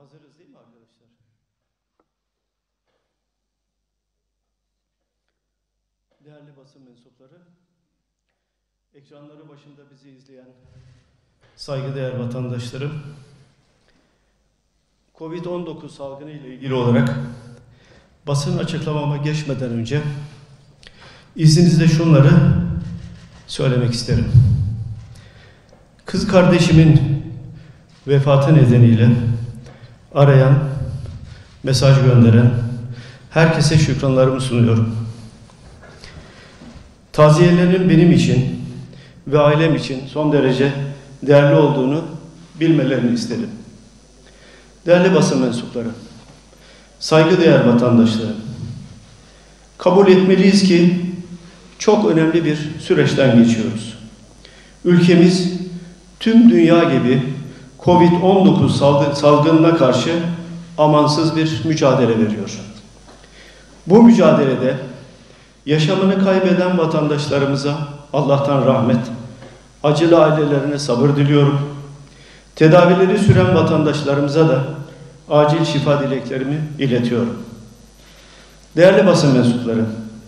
Hazırız değil mi arkadaşlar? Değerli basın mensupları, ekranları başında bizi izleyen saygıdeğer vatandaşlarım, Covid-19 salgını ile ilgili olarak basın açıklamama geçmeden önce izninizle şunları söylemek isterim. Kız kardeşimin vefatı nedeniyle arayan, mesaj gönderen herkese şükranlarımı sunuyorum. Taziyelerinin benim için ve ailem için son derece değerli olduğunu bilmelerini isterim. Değerli basın mensupları, saygıdeğer vatandaşlarım, kabul etmeliyiz ki çok önemli bir süreçten geçiyoruz. Ülkemiz tüm dünya gibi Covid-19 salgınına karşı amansız bir mücadele veriyor. Bu mücadelede yaşamını kaybeden vatandaşlarımıza Allah'tan rahmet, acılı ailelerine sabır diliyorum. Tedavileri süren vatandaşlarımıza da acil şifa dileklerimi iletiyorum. Değerli basın mensupları,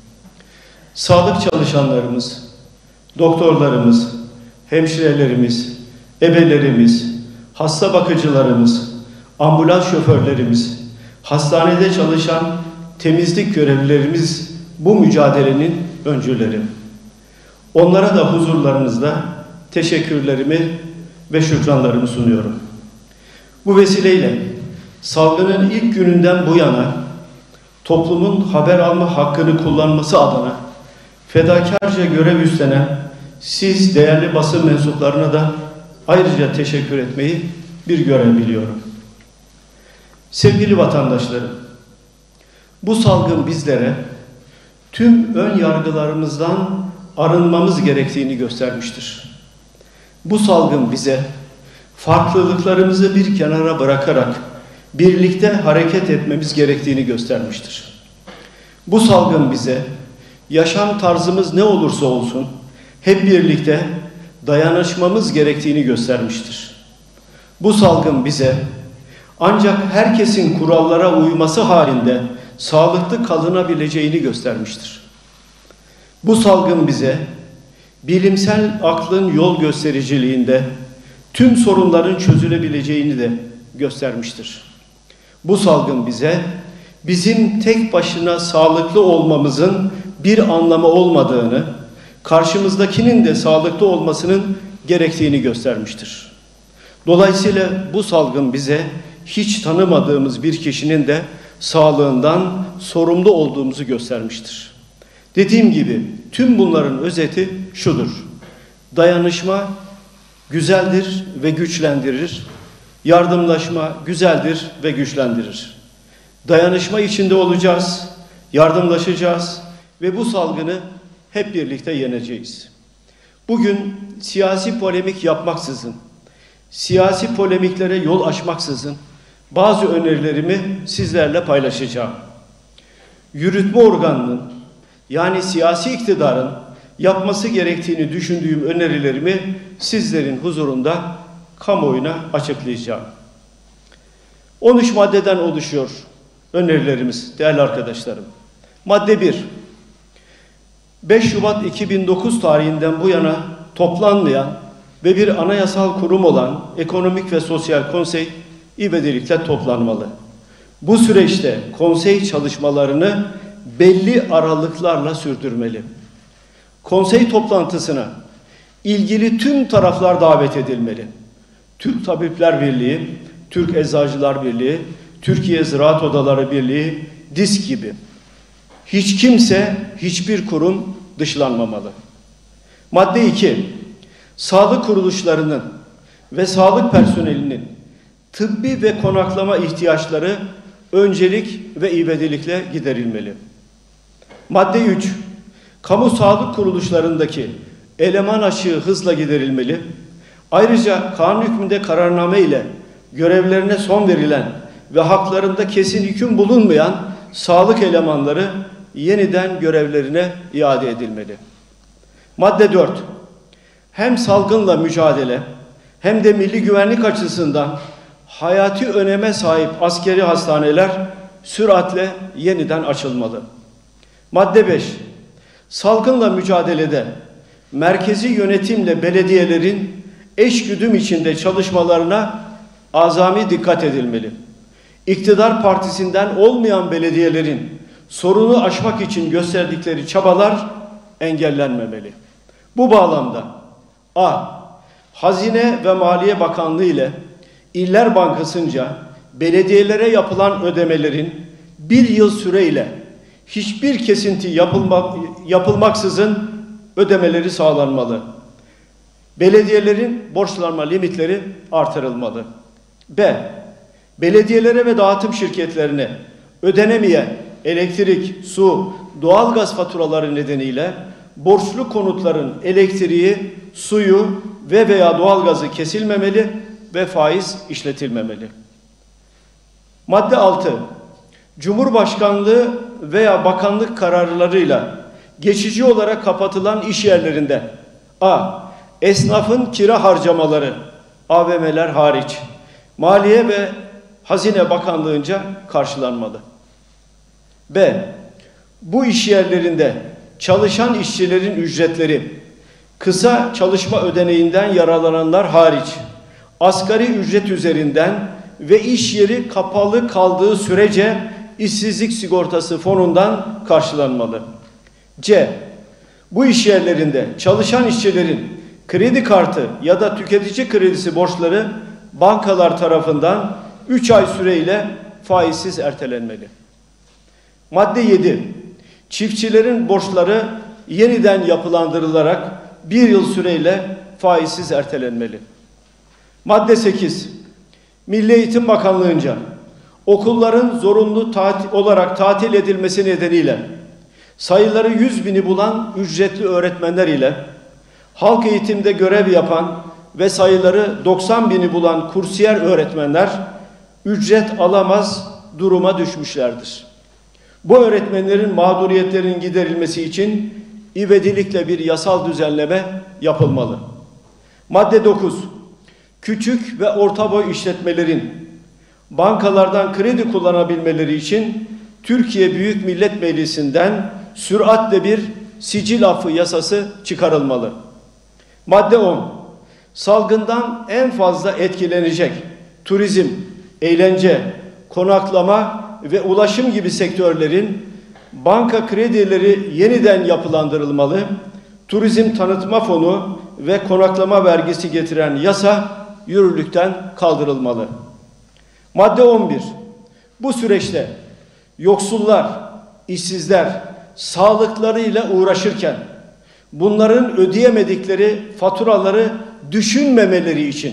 sağlık çalışanlarımız, doktorlarımız, hemşirelerimiz, ebelerimiz, hasta bakıcılarımız, ambulans şoförlerimiz, hastanede çalışan temizlik görevlilerimiz bu mücadelenin öncüleri. Onlara da huzurlarınızda teşekkürlerimi ve şükranlarımı sunuyorum. Bu vesileyle salgının ilk gününden bu yana toplumun haber alma hakkını kullanması adına fedakarca görev üstlenen siz değerli basın mensuplarına da ayrıca teşekkür etmeyi bir görev biliyorum. Sevgili vatandaşlarım, bu salgın bizlere tüm ön yargılarımızdan arınmamız gerektiğini göstermiştir. Bu salgın bize farklılıklarımızı bir kenara bırakarak birlikte hareket etmemiz gerektiğini göstermiştir. Bu salgın bize yaşam tarzımız ne olursa olsun hep birlikte dayanışmamız gerektiğini göstermiştir. Bu salgın bize ancak herkesin kurallara uyması halinde sağlıklı kalınabileceğini göstermiştir. Bu salgın bize bilimsel aklın yol göstericiliğinde tüm sorunların çözülebileceğini de göstermiştir. Bu salgın bize bizim tek başına sağlıklı olmamızın bir anlamı olmadığını, karşımızdakinin de sağlıklı olmasının gerektiğini göstermiştir. Dolayısıyla bu salgın bize hiç tanımadığımız bir kişinin de sağlığından sorumlu olduğumuzu göstermiştir. Dediğim gibi tüm bunların özeti şudur: dayanışma güzeldir ve güçlendirir. Yardımlaşma güzeldir ve güçlendirir. Dayanışma içinde olacağız, yardımlaşacağız ve bu salgını hep birlikte yeneceğiz. Bugün siyasi polemik yapmaksızın, siyasi polemiklere yol açmaksızın bazı önerilerimi sizlerle paylaşacağım. Yürütme organının, yani siyasi iktidarın yapması gerektiğini düşündüğüm önerilerimi sizlerin huzurunda kamuoyuna açıklayacağım. 13 maddeden oluşuyor önerilerimiz değerli arkadaşlarım. Madde 1. 5 Şubat 2009 tarihinden bu yana toplanmayan ve bir anayasal kurum olan Ekonomik ve Sosyal Konsey ivedilikle toplanmalı. Bu süreçte konsey çalışmalarını belli aralıklarla sürdürmeli. Konsey toplantısına ilgili tüm taraflar davet edilmeli. Türk Tabipler Birliği, Türk Eczacılar Birliği, Türkiye Ziraat Odaları Birliği, DİSK gibi. Hiç kimse, hiçbir kurum dışlanmamalı. Madde 2. Sağlık kuruluşlarının ve sağlık personelinin tıbbi ve konaklama ihtiyaçları öncelik ve ivedilikle giderilmeli. Madde 3. Kamu sağlık kuruluşlarındaki eleman açığı hızla giderilmeli. Ayrıca kanun hükmünde kararname ile görevlerine son verilen ve haklarında kesin hüküm bulunmayan sağlık elemanları yeniden görevlerine iade edilmeli. Madde 4. Hem salgınla mücadele hem de milli güvenlik açısından hayati öneme sahip askeri hastaneler süratle yeniden açılmalı. Madde 5. Salgınla mücadelede merkezi yönetimle belediyelerin eşgüdüm içinde çalışmalarına azami dikkat edilmeli. İktidar partisinden olmayan belediyelerin sorunu aşmak için gösterdikleri çabalar engellenmemeli. Bu bağlamda a. Hazine ve Maliye Bakanlığı ile İller Bankası'nca belediyelere yapılan ödemelerin bir yıl süreyle hiçbir kesinti yapılmaksızın ödemeleri sağlanmalı. Belediyelerin borçlanma limitleri artırılmalı. B. Belediyelere ve dağıtım şirketlerine ödenemeyen elektrik, su, doğalgaz faturaları nedeniyle borçlu konutların elektriği, suyu veya doğalgazı kesilmemeli ve faiz işletilmemeli. Madde 6. Cumhurbaşkanlığı veya bakanlık kararlarıyla geçici olarak kapatılan iş yerlerinde a. Esnafın kira harcamaları, AVM'ler hariç, Maliye ve Hazine Bakanlığı'nca karşılanmalı. B. Bu iş yerlerinde çalışan işçilerin ücretleri, kısa çalışma ödeneğinden yararlananlar hariç, asgari ücret üzerinden ve iş yeri kapalı kaldığı sürece işsizlik sigortası fonundan karşılanmalı. C. Bu iş yerlerinde çalışan işçilerin kredi kartı ya da tüketici kredisi borçları bankalar tarafından 3 ay süreyle faizsiz ertelenmeli. Madde 7. Çiftçilerin borçları yeniden yapılandırılarak 1 yıl süreyle faizsiz ertelenmeli. Madde 8. Milli Eğitim Bakanlığı'nca okulların zorunlu olarak tatil edilmesi nedeniyle sayıları 100.000'i bulan ücretli öğretmenler ile halk eğitimde görev yapan ve sayıları 90.000'i bulan kursiyer öğretmenler ücret alamaz duruma düşmüşlerdir. Bu öğretmenlerin mağduriyetlerinin giderilmesi için ivedilikle bir yasal düzenleme yapılmalı. Madde 9. Küçük ve orta boy işletmelerin bankalardan kredi kullanabilmeleri için Türkiye Büyük Millet Meclisi'nden süratle bir sicil affı yasası çıkarılmalı. Madde 10. Salgından en fazla etkilenecek turizm, eğlence, konaklama ve ulaşım gibi sektörlerin banka kredileri yeniden yapılandırılmalı, turizm tanıtma fonu ve konaklama vergisi getiren yasa yürürlükten kaldırılmalı. Madde 11. Bu süreçte yoksullar, işsizler sağlıklarıyla uğraşırken bunların ödeyemedikleri faturaları düşünmemeleri için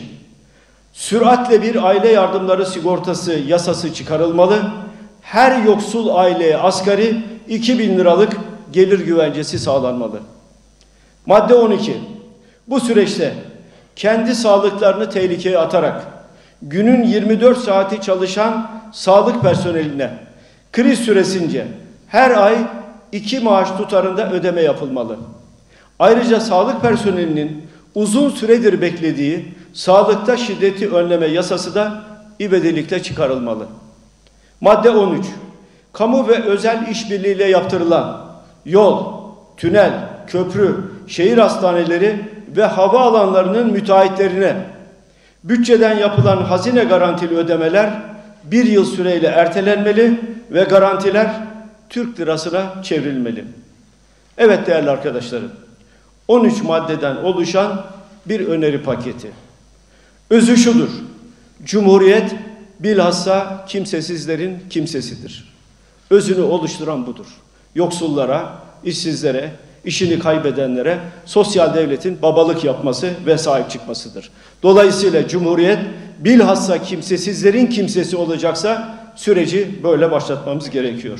süratle bir aile yardımları sigortası yasası çıkarılmalı. Her yoksul aileye asgari 2.000 liralık gelir güvencesi sağlanmalı. Madde 12. Bu süreçte kendi sağlıklarını tehlikeye atarak günün 24 saati çalışan sağlık personeline kriz süresince her ay 2 maaş tutarında ödeme yapılmalı. Ayrıca sağlık personelinin uzun süredir beklediği sağlıkta şiddeti önleme yasası da ivedilikle çıkarılmalı. Madde 13. Kamu ve özel işbirliğiyle yaptırılan yol, tünel, köprü, şehir hastaneleri ve havaalanlarının müteahhitlerine bütçeden yapılan hazine garantili ödemeler 1 yıl süreyle ertelenmeli ve garantiler Türk lirasına çevrilmeli. Evet değerli arkadaşlarım, 13 maddeden oluşan bir öneri paketi. Özü şudur: Cumhuriyet bilhassa kimsesizlerin kimsesidir. Özünü oluşturan budur. Yoksullara, işsizlere, işini kaybedenlere sosyal devletin babalık yapması ve sahip çıkmasıdır. Dolayısıyla Cumhuriyet bilhassa kimsesizlerin kimsesi olacaksa süreci böyle başlatmamız gerekiyor.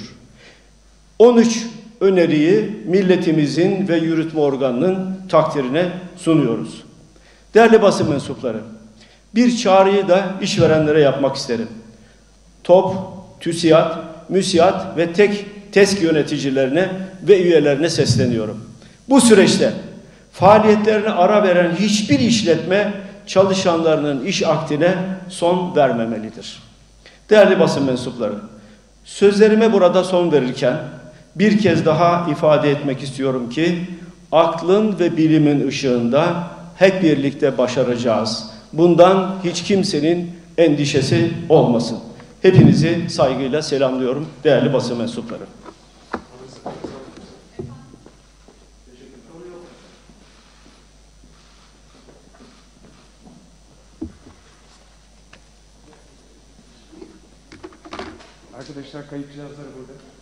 13 öneriyi milletimizin ve yürütme organının takdirine sunuyoruz. Değerli basın mensupları, bir çağrıyı da işverenlere yapmak isterim. TOP, TÜSİAD, MÜSİAD ve TESK yöneticilerine ve üyelerine sesleniyorum. Bu süreçte faaliyetlerine ara veren hiçbir işletme çalışanlarının iş akdine son vermemelidir. Değerli basın mensupları, sözlerime burada son verirken bir kez daha ifade etmek istiyorum ki aklın ve bilimin ışığında hep birlikte başaracağız. Bundan hiç kimsenin endişesi olmasın. Hepinizi saygıyla selamlıyorum değerli basın mensupları. Arkadaşlar kayıt cihazları burada.